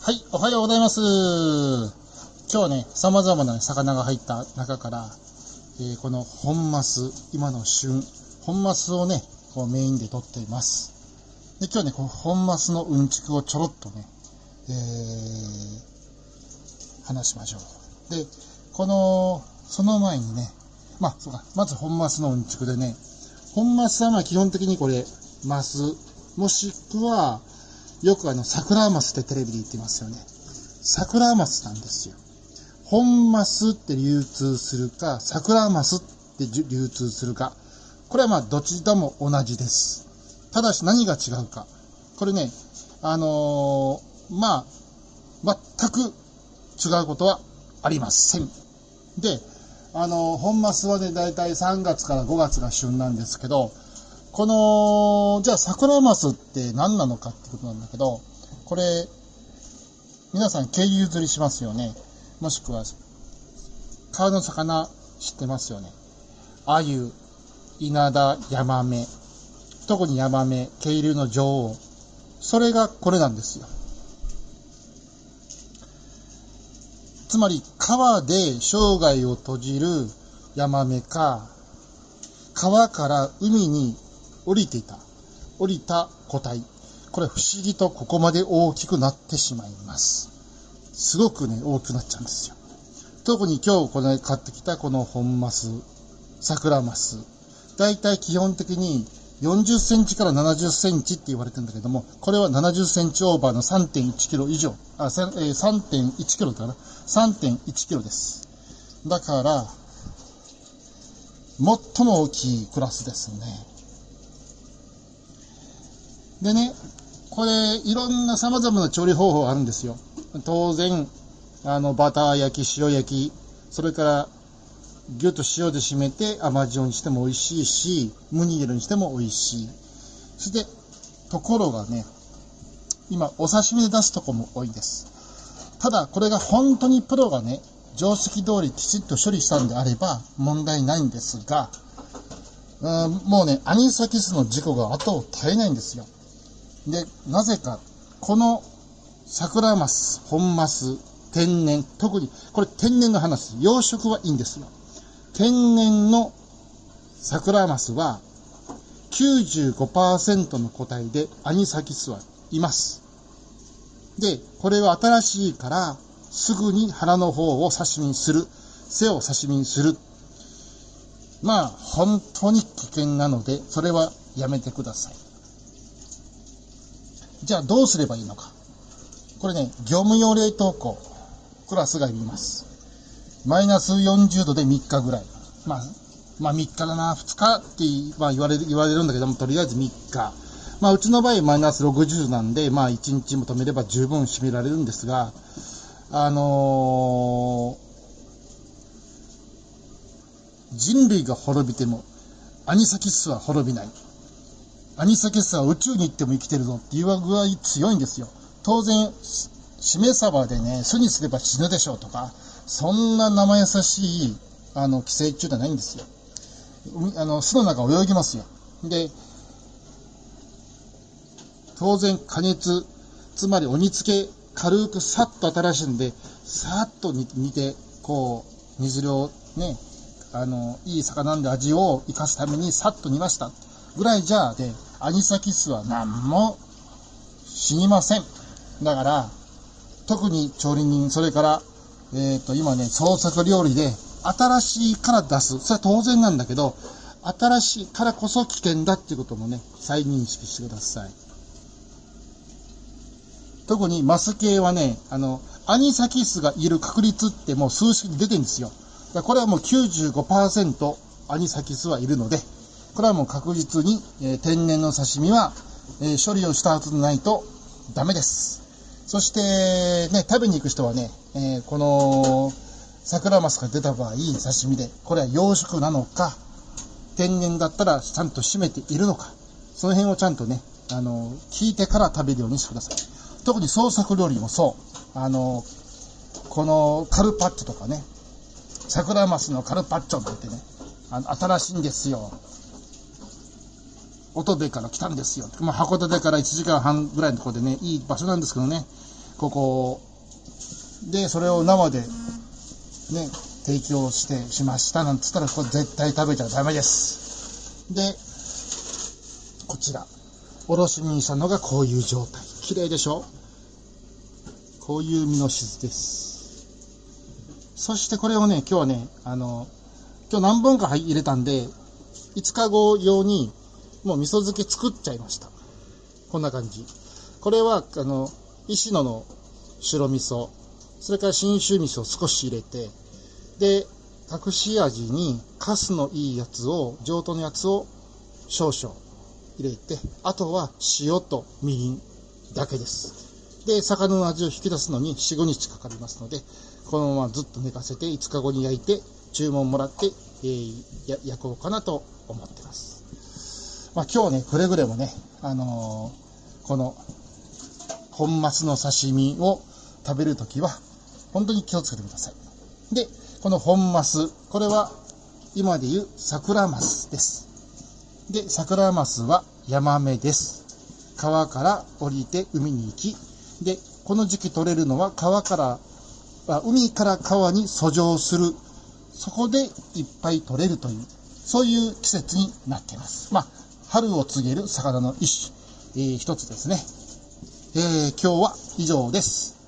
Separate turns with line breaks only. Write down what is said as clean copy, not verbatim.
はい、おはようございます。今日ね、様々な魚が入った中から、この本マス、今の旬、本マスをね、こうメインで取っています。で、今日ね、この本マスのうんちくをちょろっとね、話しましょう。で、その前にね、まず本マスのうんちくでね、本マスは基本的にこれ、マス、もしくは、よく桜マスってテレビで言ってますよね。桜マスなんですよ。本マスって流通するか、桜マスって流通するか。これはどっちでも同じです。ただし何が違うか。これね、全く違うことはありません。で、本マスはね、だいたい3月から5月が旬なんですけど、じゃあ桜マスって何なのかってことなんだけど、これ、皆さん経由釣りしますよね。もしくは、川の魚知ってますよね。アユ、イナダ、ヤマメ。特にヤマメ、渓流の女王。それがこれなんですよ。つまり、川で生涯を閉じるヤマメか、川から海に降りた個体。これ不思議とここまで大きくなってしまいます。すごくね、大きくなっちゃうんですよ。特に今日買ってきたこの本マス、桜マス。だいたい基本的に40センチから70センチって言われてるんだけども、これは70センチオーバーの 3.1 キロ以上。3.1 キロだな。3.1 キロです。だから、最も大きいクラスですね。でね、これ、いろんな様々な調理方法あるんですよ。当然、バター焼き、塩焼き、それから、ぎゅっと塩で締めて甘塩にしても美味しいし、ムニエルにしても美味しい。そして、ところがね、今、お刺身で出すとこも多いです。ただ、これが本当にプロがね、定石通りきちっと処理したんであれば問題ないんですが、もうね、アニサキスの事故が後を絶えないんですよ。で、なぜか、この桜マス、本マス、天然、特に、これ天然の話、養殖はいいんですよ。天然の桜マスは 95% の個体でアニサキスはいます。で、これは新しいからすぐに腹の方を刺身にする、背を刺身にする。本当に危険なので、それはやめてください。じゃあどうすればいいのか。これね、業務用冷凍庫クラスがいります。マイナス40度で3日ぐらい。3日だな、2日って言われるんだけども、とりあえず3日。うちの場合マイナス60度なんで、1日も止めれば十分締められるんですが、人類が滅びてもアニサキスは滅びない。アニサキスは宇宙に行っても生きてるぞっていうぐらい強いんですよ。当然、しめ鯖でね、巣にすれば死ぬでしょうとか、そんな生優しい、寄生虫じゃないんですよ。巣の中泳ぎますよ。で、当然加熱、つまりお煮付け、軽くさっと新しいんで、さっと煮て、煮汁をね、いい魚なんで味を生かすためにさっと煮ました。ぐらいじゃで、アニサキスは何も死にません。だから、特に調理人、それから、今ね、創作料理で、新しいから出す。それは当然なんだけど、新しいからこそ危険だっていうこともね、再認識してください。特にマス系はね、アニサキスがいる確率ってもう数式に出てるんですよ。これはもう 95% アニサキスはいるので、これはもう確実に、天然の刺身は、処理をした後でないとダメです。そしてね、食べに行く人はね、この桜マスが出た場合、刺身で、これは養殖なのか、天然だったらちゃんと締めているのか、その辺をちゃんとね、聞いてから食べるようにしてください。特に創作料理もそう。このカルパッチョとかね、桜マスのカルパッチョなんてね、新しいんですよ。乙部から来たんですよ。函館から1時間半ぐらいのところでね、いい場所なんですけどね、 ここでそれを生でね提供しましたなんつったら、これ絶対食べちゃダメです。でこちらおろしにしたのがこういう状態、綺麗でしょ。こういう身の質です。そしてこれをね、今日はね、今日何本か入れたんで、5日後用にもう味噌漬け作っちゃいました。こんな感じ。これは石野の白味噌、それから信州味噌を少し入れて、で隠し味にカスのいいやつを、上等のやつを少々入れて、あとは塩とみりんだけです。で魚の味を引き出すのに 4,5 日かかりますので、このままずっと寝かせて5日後に焼いて注文もらって、焼こうかなと思ってます。今日ね、くれぐれもね、この本マスの刺身を食べるときは本当に気をつけてください。でこの本マス、これは今でいう桜マスです。で桜マスはヤマメです。川から降りて海に行き、でこの時期取れるのは海から川に遡上する、そこでいっぱい取れるという、そういう季節になっています。春を告げる魚の一種、一つですね。今日は以上です。